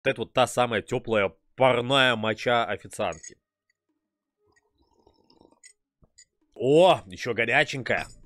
Вот это вот та самая теплая парная моча официантки. О, еще горяченькая.